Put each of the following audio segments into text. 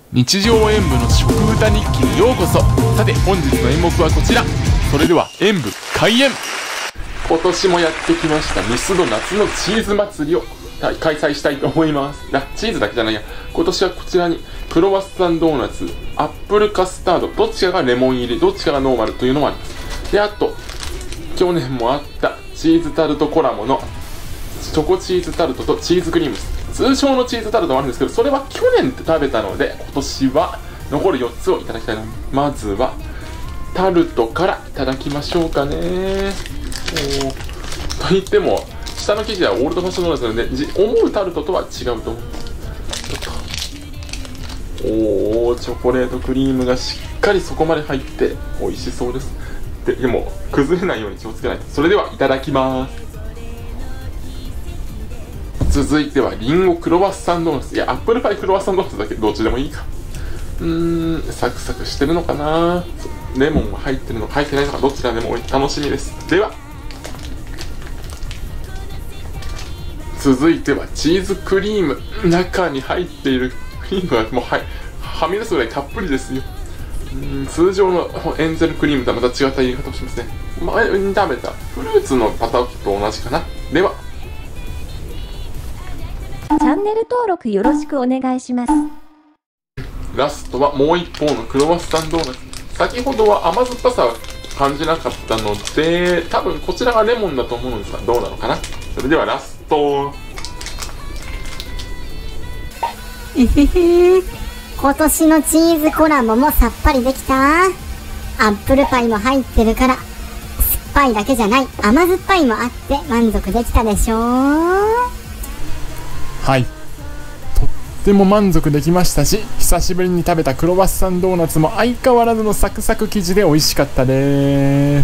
日常演舞の食歌日記にようこそ。さて本日の演目はこちら。それでは演舞開演。今年もやってきましたミスド夏のチーズ祭りを開催したいと思います。チーズだけじゃないや、今年はこちらにクロワッサンドーナツ、アップルカスタード、どっちかがレモン入り、どっちかがノーマルというのもあります。で、あと去年もあったチーズタルトコラボのチョコチーズタルトとチーズクリーム。通常のチーズタルトもあるんですけど、それは去年って食べたので、今年は残る4つをいただきたいな。まずはタルトからいただきましょうかね。といっても下の生地はオールドファッションドーナツなので、思うタルトとは違うと思う。チョコレートクリームがしっかりそこまで入って美味しそうです。でも崩れないように気をつけないと。それではいただきます。続いてはリンゴクロワッサンドーナツ。いや、アップルパイクロワッサンドーナツだけどどっちでもいいか。サクサクしてるのかな。レモンが入ってるのか入ってないのか、どちらでも楽しみです。では続いてはチーズクリーム。中に入っているクリームがもうはみ出すぐらいたっぷりですよ。通常のエンゼルクリームとはまた違った言い方をしますね。前に食べたフルーツのバターと同じかな。ではチャンネル登録よろしくお願いします。 ラストはもう一方のクロワッサンドーナツ。先ほどは甘酸っぱさは感じなかったので、多分こちらがレモンだと思うんですが、どうなのかな。それではラスト。 今年のチーズコラボもさっぱりできた。アップルパイも入ってるから、酸っぱいだけじゃない甘酸っぱいもあって満足できたでしょう。 はい、とっても満足できましたし、久しぶりに食べたクロワッサンドーナツも相変わらずのサクサク生地で美味しかったです。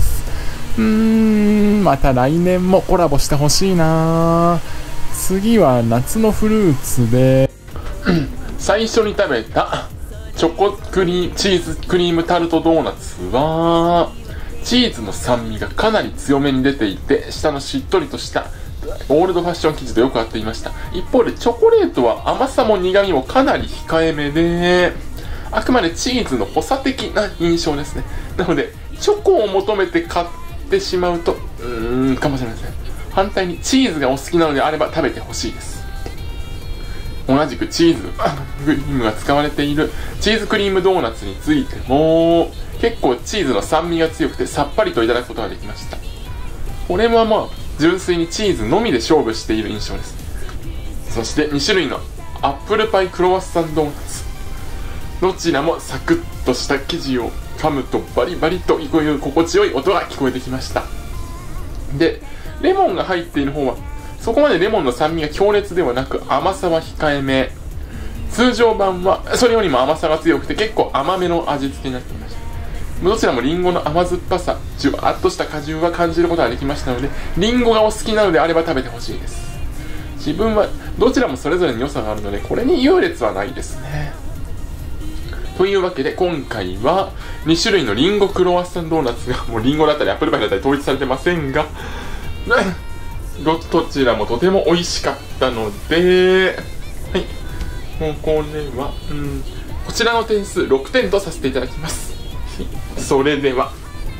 また来年もコラボしてほしいな。次は夏のフルーツで最初に食べたチーズクリームタルトドーナツはチーズの酸味がかなり強めに出ていて、下のしっとりとしたオールドファッション生地とよく合っていました。一方でチョコレートは甘さも苦味もかなり控えめで、あくまでチーズの補佐的な印象ですね。なのでチョコを求めて買ってしまうとかもしれません。反対にチーズがお好きなのであれば食べてほしいです。同じくチーズクリームが使われているチーズクリームドーナツについても結構チーズの酸味が強くてさっぱりといただくことができました。これは純粋にチーズのみで勝負している印象です。そして2種類のアップルパイクロワッサンドーナツ、どちらもサクッとした生地を噛むとバリバリという心地よい音が聞こえてきました。でレモンが入っている方はそこまでレモンの酸味が強烈ではなく、甘さは控えめ。通常版はそれよりも甘さが強くて結構甘めの味付けになっていました。どちらもリンゴの甘酸っぱさ、じゅわっとした果汁は感じることができましたので、リンゴがお好きなのであれば食べてほしいです。自分はどちらもそれぞれに良さがあるので、これに優劣はないですね。というわけで今回は2種類のリンゴクロワッサンドーナツが、もうリンゴだったりアップルパイだったり統一されてませんがどちらもとても美味しかったので、はい、もうこれはこちらの点数6点とさせていただきます。それでは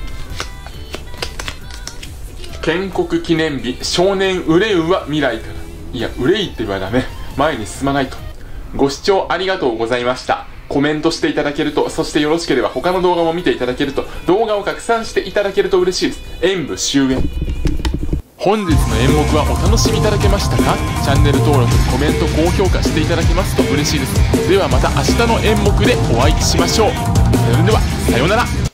建国記念日少年憂うは未来から。いや、憂いって言わダメ、前に進まないと。ご視聴ありがとうございました。コメントしていただけると、そしてよろしければ他の動画も見ていただけると、動画を拡散していただけると嬉しいです。演舞終演。本日の演目はお楽しみいただけましたか？チャンネル登録、コメント、高評価していただけますと嬉しいです。ではまた明日の演目でお会いしましょう。それではさようなら。